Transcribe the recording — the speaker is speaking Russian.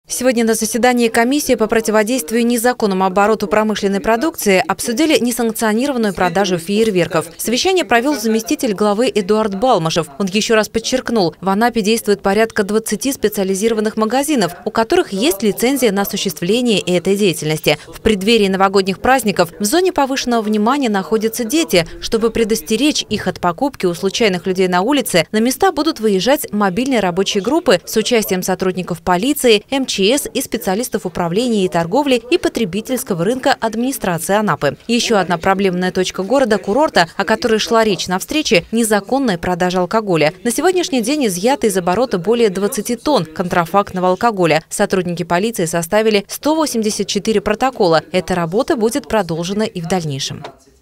Сегодня на заседании комиссии по противодействию незаконному обороту промышленной продукции обсудили несанкционированную продажу фейерверков. Совещание провел заместитель главы Эдуард Балмашев. Он еще раз подчеркнул, в Анапе действует порядка 20 специализированных магазинов, у которых есть лицензия на осуществление этой деятельности. В преддверии новогодних праздников в зоне повышенного внимания находятся дети. Чтобы предостеречь их от покупки у случайных людей на улице, на места будут выезжать мобильные рабочие группы с участием сотрудников полиции, МЧС и специалистов управления и торговли и потребительского рынка администрации Анапы. Еще одна проблемная точка города-курорта, о которой шла речь на встрече – незаконная продажа алкоголя. На сегодняшний день изъято из оборота более 20 тонн контрафактного алкоголя. Сотрудники полиции составили 184 протокола. Эта работа будет продолжена и в дальнейшем.